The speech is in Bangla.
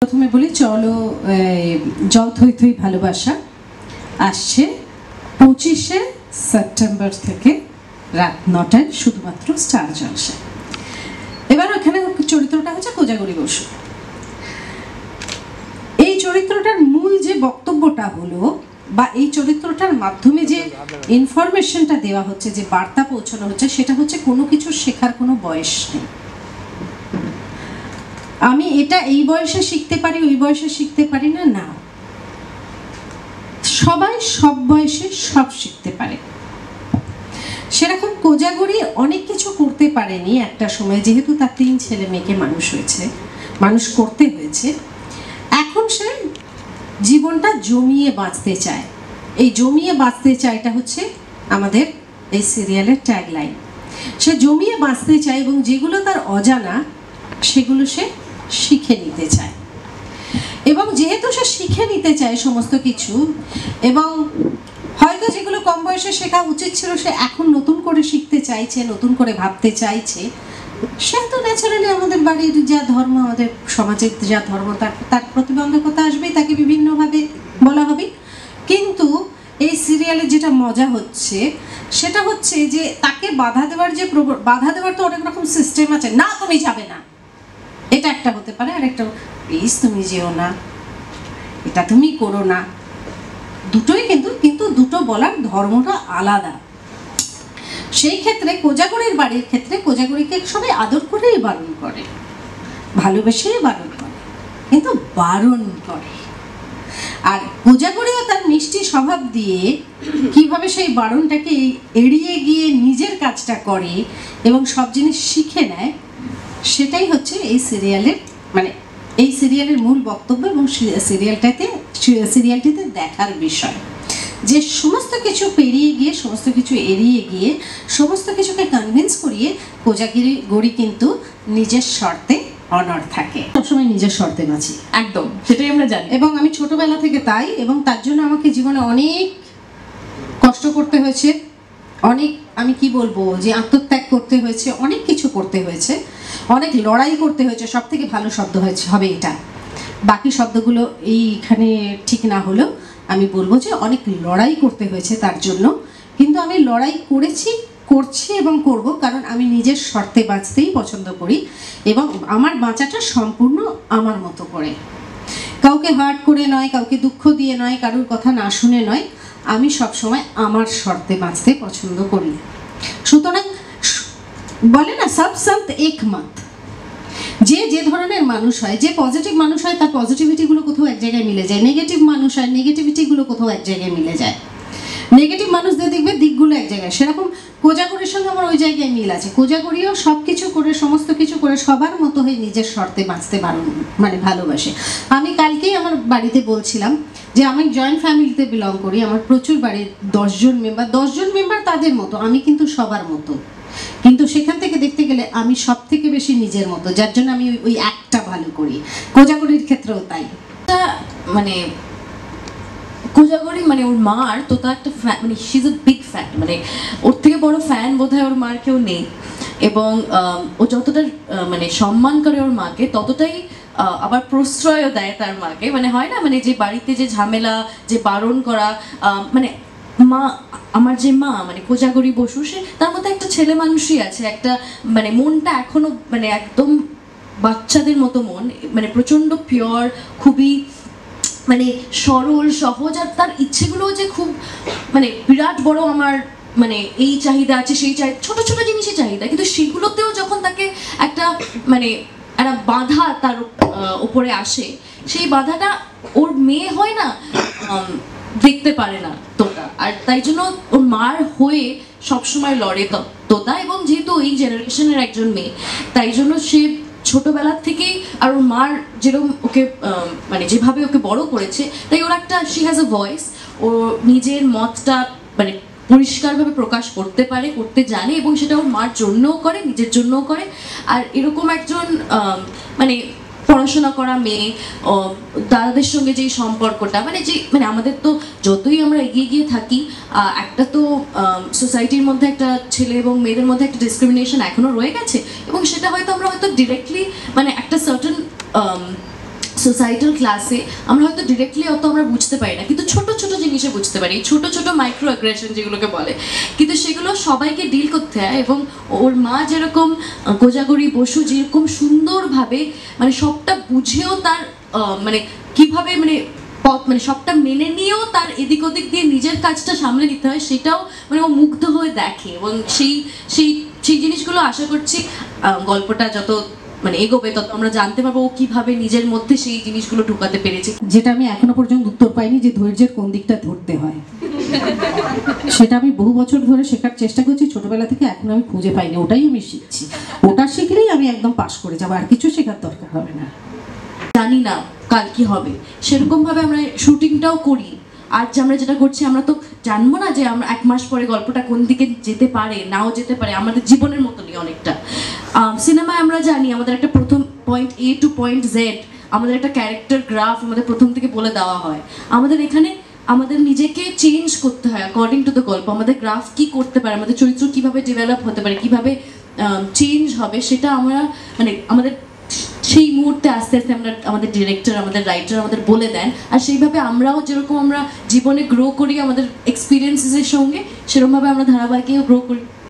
প্রথমে বলি চলো জল থই থই ভালোবাসা আসছে 25শে সেপ্টেম্বর থেকে রাত 9টায় শুধুমাত্র স্টার জলসা। এবার ওখানে চরিত্রটা হচ্ছে কোজাগরি বসু। এই চরিত্রটার মূল যে বক্তব্যটা হলো বা এই চরিত্রটার মাধ্যমে যে ইনফরমেশনটা দেওয়া হচ্ছে, যে বার্তা পৌঁছানো হচ্ছে, সেটা হচ্ছে কোনো কিছু শেখার কোনো বয়স নেই। আমি এটা এই বয়সে শিখতে পারি, ওই বয়সে শিখতে পারি না, না, সবাই সব বয়সে সব শিখতে পারে। সেরকম কোজাগরি অনেক কিছু করতে পারেনি একটা সময়, যেহেতু তার 3 ছেলে মেয়েকে মানুষ করতে হয়েছে। এখন সে জীবনটা জমিয়ে বাঁচতে চায়। এই জমিয়ে বাঁচতে চায়টা হচ্ছে আমাদের এই সিরিয়ালের ট্যাগলাইন। সে জমিয়ে বাঁচতে চায় এবং যেগুলো তার অজানা সেগুলো সে শিখে নিতে চায়। এবং যেহেতু সে শিখে নিতে চায় সমস্ত কিছু, এবং হয়তো যেগুলো কম বয়সে শেখা উচিত ছিল সে এখন নতুন করে শিখতে চাইছে, নতুন করে ভাবতে চাইছে, সে তো ন্যাচারালি আমাদের বাড়ির যা ধর্ম, আমাদের সমাজের যা ধর্ম, তার প্রতিবন্ধকতা আসবেই, তাকে বিভিন্নভাবে বলা হবে। কিন্তু এই সিরিয়ালে যেটা মজা হচ্ছে সেটা হচ্ছে যে তাকে বাধা দেওয়ার তো অনেক রকম সিস্টেম আছে। না, তুমি যাবে না, এটা একটা হতে পারে। আর একটা, প্লিজ তুমি যেও না, এটা তুমি করো না। দুটোই কিন্তু দুটো বলার ধর্মটা আলাদা। সেই ক্ষেত্রে কোজাগরির বাড়ির ক্ষেত্রে কোজাগরিকে সবাই আদর করেই বারণ করে, ভালোবেসেই বারণ করে, কিন্তু বারণ করে। আর কোজাগরিও তার মিষ্টি স্বভাব দিয়ে কিভাবে সেই বারণটাকে এড়িয়ে গিয়ে নিজের কাজটা করে এবং সব জিনিস শিখে নেয়, সেটাই হচ্ছে এই সিরিয়ালের মূল বক্তব্য এবং সিরিয়ালটিতে দেখার বিষয়। যে সমস্ত কিছু পেরিয়ে গিয়ে, সমস্ত কিছু এড়িয়ে গিয়ে, সমস্ত কিছুকে কনভিন্স করিয়ে কোজাগরি কিন্তু নিজের শর্তে অনড় থাকে, সবসময় নিজের শর্তে বাঁচি। একদম, সেটাই আমরা জানি। এবং আমি ছোটবেলা থেকে তাই, এবং তার জন্য আমাকে জীবনে অনেক কষ্ট করতে হয়েছে, অনেক, আমি কি বলবো, যে আত্মত্যাগ করতে হয়েছে, অনেক কিছু করতে হয়েছে, অনেক লড়াই করতে হয়েছে। সব থেকে ভালো শব্দ হবে এটা, বাকি শব্দগুলো এইখানে ঠিক না হলেও আমি বলবো যে অনেক লড়াই করতে হয়েছে তার জন্য। কিন্তু আমি লড়াই করছি এবং করব, কারণ আমি নিজের শর্তে বাঁচতেই পছন্দ করি এবং আমার বাঁচাটা সম্পূর্ণ আমার মতো করে, কাউকে হার্ট করে নয়, কাউকে দুঃখ দিয়ে নয়, কারোর কথা না শুনে নয়। আমি সবসময় আমার শর্তে বাঁচতে পছন্দ করি। সুতরাং বলে না, সব সন্ত এক মত। যে ধরনের মানুষ হয়, যে পজিটিভ মানুষ হয়, তার পজিটিভিটিগুলো কোথাও এক জায়গায় মিলে যায়। নেগেটিভ মানুষ হয়, নেগেটিভিটিগুলো কোথাও এক জায়গায় মিলে যায়। নেগেটিভ মানুষদের দেখবে দিকগুলো এক জায়গায়। সেরকম কোজাগরির সঙ্গে আমার ওই জায়গায় মিল আছে। কোজাগরিও সব কিছু করে, সমস্ত কিছু করে সবার মতো হয়ে নিজের শর্তে বাঁচতে ভালোবাসে। আমি কালকেই আমার বাড়িতে বলছিলাম যে আমি জয়েন্ট ফ্যামিলিতে বিলং করি। আমার প্রচুর বাড়ির 10 জন মেম্বার তাদের মতো, আমি কিন্তু সবার মতো। কিন্তু সেখান থেকে দেখতে গেলে আমি সব থেকে বেশি নিজের মতো, যার জন্য আমি ওই একটা ভালো করি। কোজাগরির ক্ষেত্রেও তাই। মানে কোজাগরি মানে ওর মার তোতা একটা মানে she is a big fan, মানে ওর থেকে বড় ফ্যান বোধহয় ওর মার কেউ নেই। এবং ও যতটা মানে সম্মান করে ওর মাকে, ততটাই আবার প্রশ্রয়ও দেয় তার মাকে। মানে হয় না, মানে যে বাড়িতে যে ঝামেলা, যে বারণ করা, মানে আমার যে মা মানে কোজাগরি বসু, সে তার মধ্যে একটা ছেলে মানুষই আছে, একটা মানে মনটা এখনো মানে একদম বাচ্চাদের মতো মন, মানে প্রচন্ড পিওর, খুবই মানে সরল সহজ। আর তার ইচ্ছেগুলো যে খুব মানে বিরাট বড়, আমার মানে এই চাহিদা আছে, সেই চাহিদা, ছোট ছোট জিনিসের চাহিদা, কিন্তু সেগুলোতেও যখন তাকে একটা মানে একটা বাধা তার উপরে আসে, সেই বাধাটা ওর মেয়ে হয় না দেখতে পারে না তোতা। আর তাই জন্য ওর মার হয়ে সবসময় লড়ে তোতা। এবং যেহেতু এই জেনারেশনের একজন মেয়ে, তাই জন্য সে ছোটবেলার থেকেই, আর ওর মার যেরকম ওকে মানে যেভাবে ওকে বড় করেছে, তাই ওর একটা শি হ্যাজ আ ভয়েস। ও নিজের মতটা মানে পরিষ্কারভাবে প্রকাশ করতে পারে, করতে জানে, এবং সেটা ওর মার জন্যও করে, নিজের জন্যও করে। আর এরকম একজন মানে পড়াশোনা করা মেয়ে, দাদাদের সঙ্গে যেই সম্পর্কটা, মানে আমাদের তো যতই আমরা এগিয়ে গিয়ে থাকি, একটা তো সোসাইটির মধ্যে একটা ছেলে এবং মেয়েদের মধ্যে একটা ডিসক্রিমিনেশন এখনো রয়ে গেছে। এবং সেটা হয়তো আমরা ডিরেক্টলি মানে একটা সার্টেন সোসাইটাল ক্লাসে আমরা হয়তো ডিরেক্টলি অত আমরা বুঝতে পারি না, কিন্তু ছোট ছোট জিনিসে বুঝতে পারি, ছোট ছোট মাইক্রো অ্যাগ্রেশন যেগুলোকে বলে, কিন্তু সেগুলো সবাইকে ডিল করতে হয়। এবং ওর মা যেরকম কোজাগরি বসু যেরকম সুন্দরভাবে মানে সবটা বুঝেও তার মানে কিভাবে মানে সবটা মেনে নিয়েও তার এদিক ওদিক দিয়ে নিজের কাজটা সামলে নিতে হয়, সেটাও মানে ও মুগ্ধ হয়ে দেখে। এবং সেই সেই সেই জিনিসগুলো আশা করছি গল্পটা যত মানে এগোবে তত আমরা জানতে পারবো ও কিভাবে নিজের মধ্যে সেই জিনিসগুলো ঢুকাতে পেরেছে। যেটা আমি এখনো পর্যন্ত উত্তর পাইনি যে ধৈর্যের কোন দিকটা ধরতে হয়, সেটা আমি বহু বছর ধরে শেখার চেষ্টা করছি, ছোটবেলা থেকে এখন আমি খুঁজে পাইনি। ওটাই আমি শিখছি, ওটা শিখলেই আমি একদম পাশ করে যাবো, আর কিছু শেখার দরকার হবে না। জানি না কাল কি হবে, সেরকম ভাবে আমরা শুটিংটাও করি। আজ আমরা যেটা করছি আমরা তো জানবো না যে আমরা 1 মাস পরে গল্পটা কোন দিকে যেতে পারে, নাও যেতে পারে, আমাদের জীবনের মতনই অনেকটা। সিনেমায় আমরা জানি আমাদের একটা প্রথম point A to point Z, আমাদের একটা ক্যারেক্টার গ্রাফ আমাদের প্রথম থেকে বলে দেওয়া হয়। আমাদের এখানে আমাদের নিজেকে চেঞ্জ করতে হয় অ্যাকর্ডিং টু দ্য গল্প। আমাদের গ্রাফ কি করতে পারে, আমাদের চরিত্র কিভাবে ডেভেলপ হতে পারে, কিভাবে চেঞ্জ হবে, সেটা আমরা মানে আমাদের সেই মুহূর্তে আস্তে আস্তে আমরা আমাদের ডিরেক্টর আমাদের রাইটার আমাদের বলে দেন। আর সেইভাবে আমরাও যেরকম আমরা জীবনে গ্রো করি আমাদের এক্সপিরিয়েন্সেসের সঙ্গে, সেরকমভাবে আমরা ধারাবাহিকেও গ্রো করি।